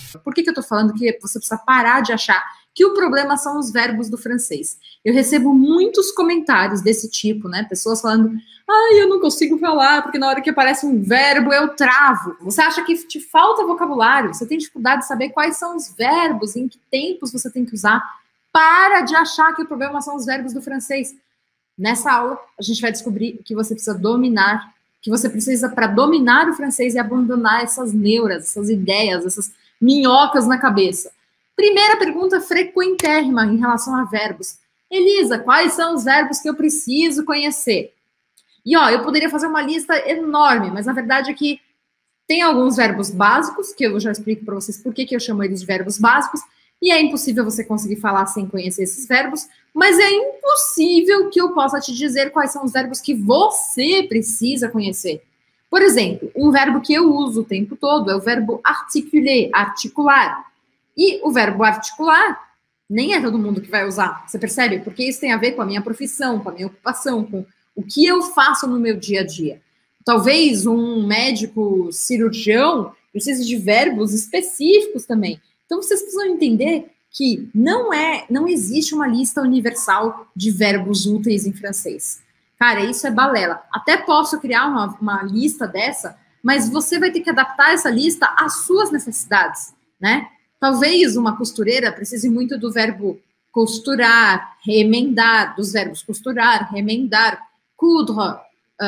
Por que eu tô falando que você precisa parar de achar que o problema são os verbos do francês? Eu recebo muitos comentários desse tipo, né? Pessoas falando, ai, eu não consigo falar, porque na hora que aparece um verbo eu travo. Você acha que te falta vocabulário? Você tem dificuldade de saber quais são os verbos, em que tempos você tem que usar? Para de achar que o problema são os verbos do francês. Nessa aula, a gente vai descobrir que você precisa dominar, que você precisa, para dominar o francês e abandonar essas neuras, essas ideias, essas minhocas na cabeça. Primeira pergunta frequentérrima em relação a verbos. Elisa, quais são os verbos que eu preciso conhecer? E, ó, eu poderia fazer uma lista enorme, mas na verdade aqui tem alguns verbos básicos, que eu já explico para vocês por que eu chamo eles de verbos básicos, e é impossível você conseguir falar sem conhecer esses verbos, mas é impossível que eu possa te dizer quais são os verbos que você precisa conhecer. Por exemplo, um verbo que eu uso o tempo todo é o verbo articuler, articular. E o verbo articular nem é todo mundo que vai usar, você percebe? Porque isso tem a ver com a minha profissão, com a minha ocupação, com o que eu faço no meu dia a dia. Talvez um médico cirurgião precise de verbos específicos também. Então, vocês precisam entender que não existe uma lista universal de verbos úteis em francês. Cara, isso é balela. Até posso criar uma lista dessa, mas você vai ter que adaptar essa lista às suas necessidades, né? Talvez uma costureira precise muito do verbo costurar, remendar, dos verbos costurar, remendar, coudre,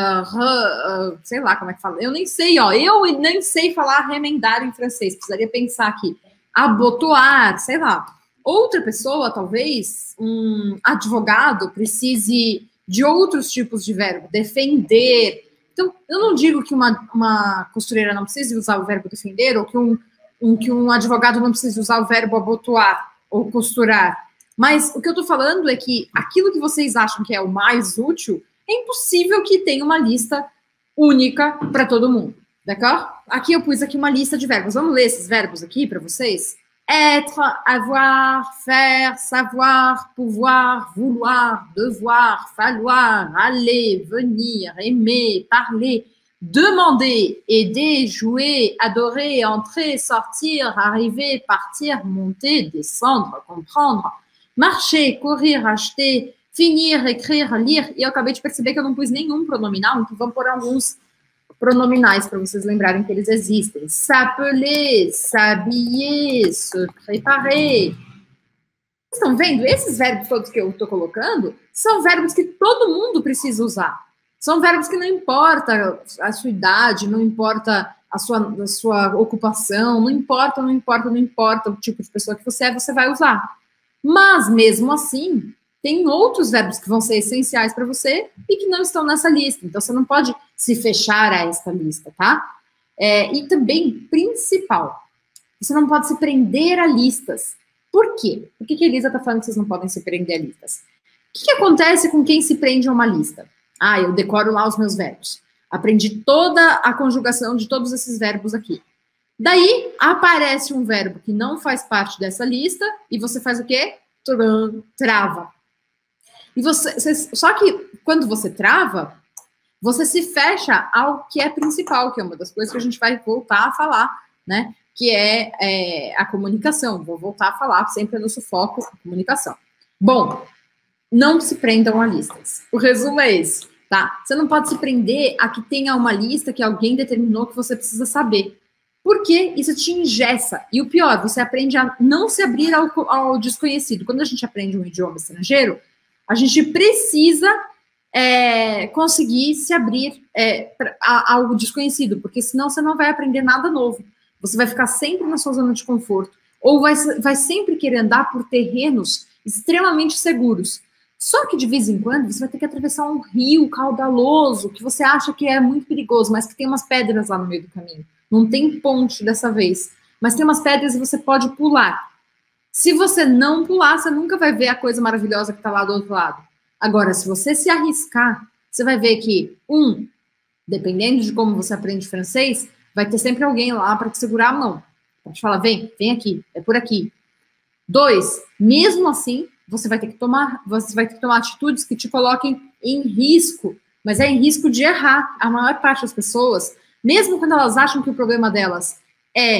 sei lá como é que fala. Eu nem sei, ó. Eu nem sei falar remendar em francês. Precisaria pensar aqui. Abotoar, sei lá. Outra pessoa, talvez, um advogado, precise de outros tipos de verbo, defender. Então, eu não digo que uma costureira não precise usar o verbo defender, ou que um advogado não precise usar o verbo abotoar ou costurar. Mas o que eu estou falando é que aquilo que vocês acham que é o mais útil, é impossível que tenha uma lista única para todo mundo. D'accord? Aqui eu pus aqui uma lista de verbos. Vamos ler esses verbos aqui para vocês? Être, avoir, faire, savoir, pouvoir, vouloir, devoir, falloir, aller, venir, aimer, parler, demander, aider, jouer, adorer, entrer, sortir, arriver, partir, monter, descendre, comprendre, marcher, courir, acheter, finir, écrire, lire. E eu acabei de perceber que eu não pus nenhum pronominal, então vamos pôr alguns pronominais para vocês lembrarem que eles existem. S'appeler, s'habiller, se préparer. Vocês estão vendo? Esses verbos todos que eu estou colocando são verbos que todo mundo precisa usar. São verbos que não importa a sua idade, não importa a sua ocupação, não importa o tipo de pessoa que você vai usar. Mas, mesmo assim, tem outros verbos que vão ser essenciais para você e que não estão nessa lista. Então, você não pode se fechar a esta lista, tá? E também, principal, você não pode se prender a listas. Por quê? Por que a Elisa está falando que vocês não podem se prender a listas? O que acontece com quem se prende a uma lista? Ah, eu decoro lá os meus verbos. Aprendi toda a conjugação de todos esses verbos aqui. Daí, aparece um verbo que não faz parte dessa lista e você faz o quê? Trava. Só que quando você trava, você se fecha ao que é principal, que é uma das coisas que a gente vai voltar a falar, né? Que é a comunicação. Vou voltar a falar, sempre é nosso foco, a comunicação. Bom, não se prendam a listas. O resumo é esse, tá? Você não pode se prender a que tenha uma lista que alguém determinou que você precisa saber. Porque isso te engessa. E o pior, você aprende a não se abrir ao desconhecido. Quando a gente aprende um idioma estrangeiro, a gente precisa conseguir se abrir ao desconhecido, porque senão você não vai aprender nada novo. Você vai ficar sempre na sua zona de conforto, ou vai sempre querer andar por terrenos extremamente seguros. Só que de vez em quando você vai ter que atravessar um rio caudaloso, que você acha que é muito perigoso, mas que tem umas pedras lá no meio do caminho. Não tem ponte dessa vez, mas tem umas pedras e você pode pular. Se você não pular, você nunca vai ver a coisa maravilhosa que está lá do outro lado. Agora, se você se arriscar, você vai ver que, dependendo de como você aprende francês, vai ter sempre alguém lá para te segurar a mão. Para te falar, vem aqui, é por aqui. 2, mesmo assim, você vai ter que tomar atitudes que te coloquem em risco, mas é em risco de errar. A maior parte das pessoas, mesmo quando elas acham que o problema delas é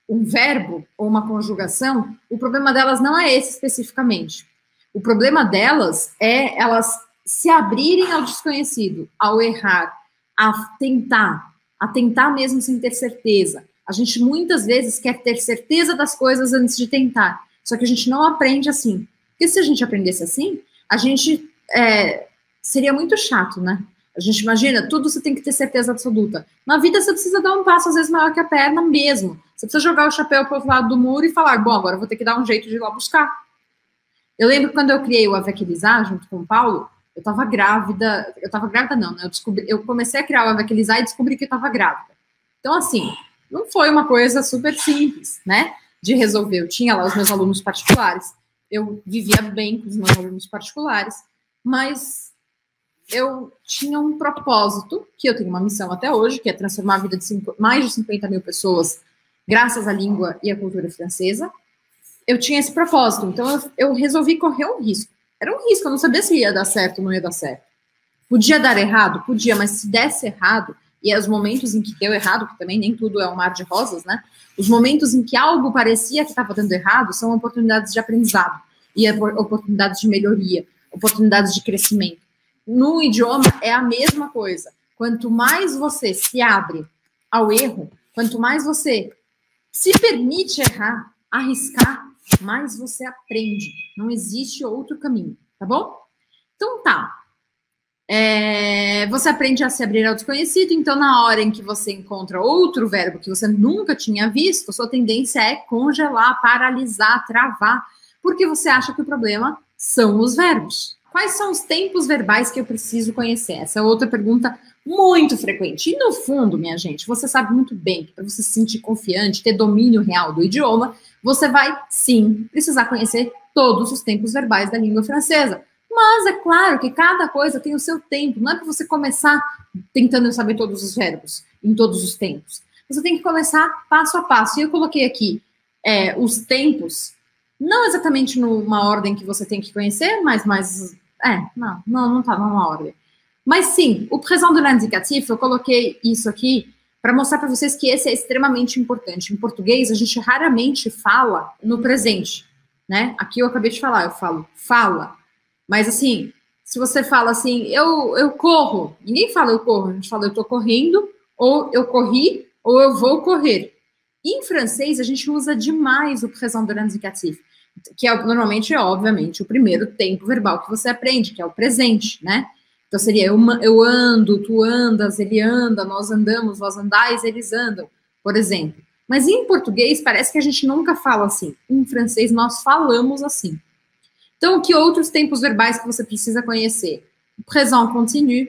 um verbo ou uma conjugação, o problema delas não é esse especificamente. O problema delas é elas se abrirem ao desconhecido, ao errar, a tentar mesmo sem ter certeza. A gente muitas vezes quer ter certeza das coisas antes de tentar, só que a gente não aprende assim. Porque se a gente aprendesse assim, a gente seria muito chato, né? A gente imagina, tudo você tem que ter certeza absoluta. Na vida você precisa dar um passo, às vezes, maior que a perna mesmo. Você precisa jogar o chapéu para o outro lado do muro e falar, bom, agora eu vou ter que dar um jeito de ir lá buscar. Eu lembro que quando eu criei o Avec Elisa, junto com o Paulo, eu estava grávida, não, né? Eu comecei a criar o Avec Elisa e descobri que eu estava grávida. Então, assim, não foi uma coisa super simples, né, de resolver. Eu tinha lá os meus alunos particulares, eu vivia bem com os meus alunos particulares, mas eu tinha um propósito, que eu tenho uma missão até hoje, que é transformar a vida de mais de 50 mil pessoas, graças à língua e à cultura francesa. Eu tinha esse propósito, então eu resolvi correr um risco. Era um risco, eu não sabia se ia dar certo ou não ia dar certo. Podia dar errado? Podia, mas se desse errado, e os momentos em que deu errado, que também nem tudo é um mar de rosas, né? Os momentos em que algo parecia que estava dando errado são oportunidades de aprendizado, e oportunidades de melhoria, oportunidades de crescimento. No idioma é a mesma coisa. Quanto mais você se abre ao erro, quanto mais você se permite errar, arriscar, mais você aprende. Não existe outro caminho, tá bom? Então tá. Você aprende a se abrir ao desconhecido, então na hora em que você encontra outro verbo que você nunca tinha visto, sua tendência é congelar, paralisar, travar, porque você acha que o problema são os verbos. Quais são os tempos verbais que eu preciso conhecer? Essa é outra pergunta muito frequente. E no fundo, minha gente, você sabe muito bem que para você se sentir confiante, ter domínio real do idioma, você vai, sim, precisar conhecer todos os tempos verbais da língua francesa. Mas é claro que cada coisa tem o seu tempo. Não é para você começar tentando saber todos os verbos em todos os tempos. Você tem que começar passo a passo. E eu coloquei aqui os tempos, não exatamente numa ordem que você tem que conhecer, mas não tá numa ordem. Mas sim, o présent de l'indicatif, eu coloquei isso aqui para mostrar para vocês que esse é extremamente importante. Em português, a gente raramente fala no presente, né? Aqui eu acabei de falar, eu falo fala. Mas assim, se você fala assim, eu corro, ninguém fala eu corro, a gente fala eu tô correndo, ou eu corri, ou eu vou correr. E em francês, a gente usa demais o présent de l'indicatif, que normalmente é, obviamente, o primeiro tempo verbal que você aprende, que é o presente, né? Então seria eu ando, tu andas, ele anda, nós andamos, vós andais, eles andam, por exemplo. Mas em português parece que a gente nunca fala assim. Em francês nós falamos assim. Então, que outros tempos verbais que você precisa conhecer? O présent continu,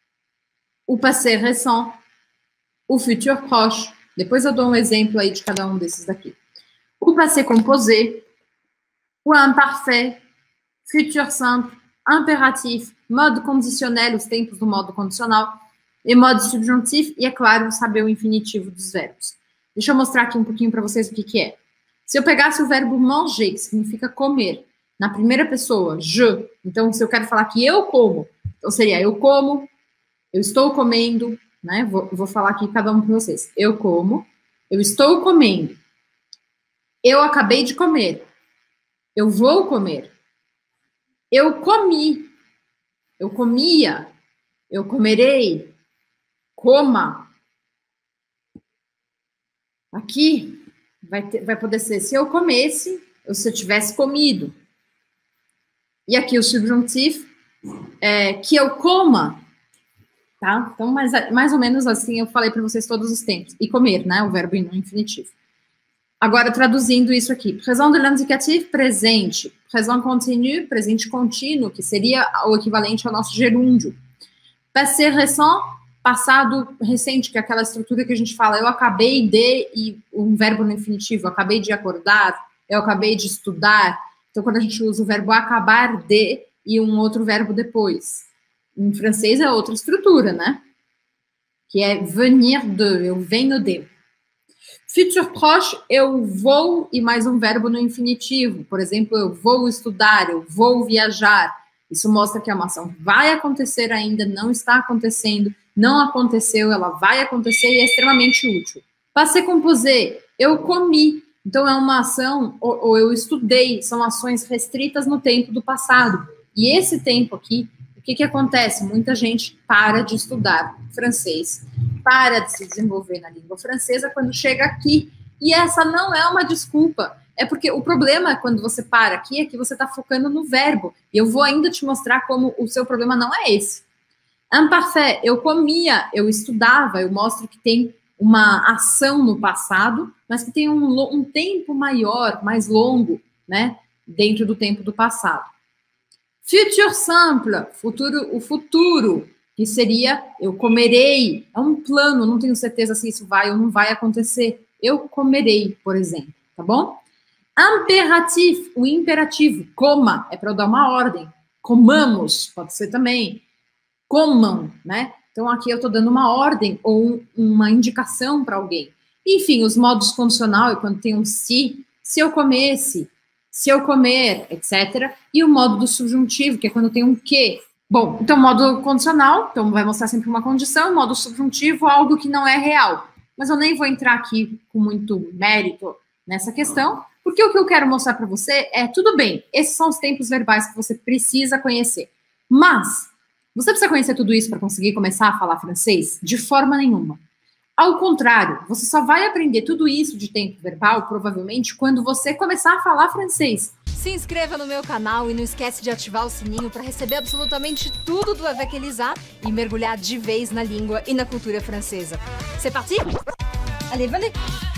o passé récent, o futur proche. Depois eu dou um exemplo aí de cada um desses daqui. O passé composé, o imparfait, futur simple, imperatif, modo conditionnel, os tempos do modo condicional, e modo subjuntivo, e, é claro, saber o infinitivo dos verbos. Deixa eu mostrar aqui um pouquinho para vocês o que é. Se eu pegasse o verbo manger, que significa comer, na primeira pessoa, je, então se eu quero falar que eu como, então seria eu como, eu estou comendo, né? Vou falar aqui cada um para vocês. Eu como, eu estou comendo, eu acabei de comer, eu vou comer, eu comi, eu comia, eu comerei, coma. Aqui vai poder ser se eu comesse ou se eu tivesse comido. E aqui o subjuntivo que eu coma, tá? Então, mais ou menos assim eu falei para vocês todos os tempos. E comer, né? O verbo no infinitivo. Agora, traduzindo isso aqui. Présent de l'indicatif, presente. Présent continu, presente contínuo, que seria o equivalente ao nosso gerúndio. Passé récent, passado recente, que é aquela estrutura que a gente fala, eu acabei de, e um verbo no infinitivo, eu acabei de acordar, eu acabei de estudar. Então, quando a gente usa o verbo acabar de e um outro verbo depois. Em francês é outra estrutura, né? Que é venir de, eu venho de. Futur proche, eu vou e mais um verbo no infinitivo. Por exemplo, eu vou estudar, eu vou viajar. Isso mostra que a ação vai acontecer ainda, não está acontecendo, não aconteceu, ela vai acontecer e é extremamente útil. Passé composé, eu comi. Então, é uma ação, ou eu estudei, são ações restritas no tempo do passado. E esse tempo aqui, o que acontece? Muita gente para de estudar francês, para de se desenvolver na língua francesa quando chega aqui. E essa não é uma desculpa. É porque o problema quando você para aqui é que você está focando no verbo. E eu vou ainda te mostrar como o seu problema não é esse. Imparfait, eu comia, eu estudava, eu mostro que tem uma ação no passado, mas que tem um tempo maior, mais longo, né, dentro do tempo do passado. Futur simple, o futuro, que seria eu comerei, é um plano, não tenho certeza se isso vai ou não vai acontecer. Eu comerei, por exemplo, tá bom? Imperatif, o imperativo, coma, é para eu dar uma ordem. Comamos, pode ser também. Comam, né? Então, aqui eu estou dando uma ordem ou uma indicação para alguém. Enfim, os modos condicional é quando tem um se eu comesse, se eu comer, etc. E o modo do subjuntivo, que é quando tem um que. Bom, então, modo condicional, então vai mostrar sempre uma condição, modo subjuntivo, algo que não é real. Mas eu nem vou entrar aqui com muito mérito nessa questão, porque o que eu quero mostrar para você é, tudo bem, esses são os tempos verbais que você precisa conhecer. Mas você precisa conhecer tudo isso para conseguir começar a falar francês? De forma nenhuma. Ao contrário, você só vai aprender tudo isso de tempo verbal, provavelmente, quando você começar a falar francês. Se inscreva no meu canal e não esquece de ativar o sininho para receber absolutamente tudo do Avec Elisa e mergulhar de vez na língua e na cultura francesa. C'est parti? Allez, venez!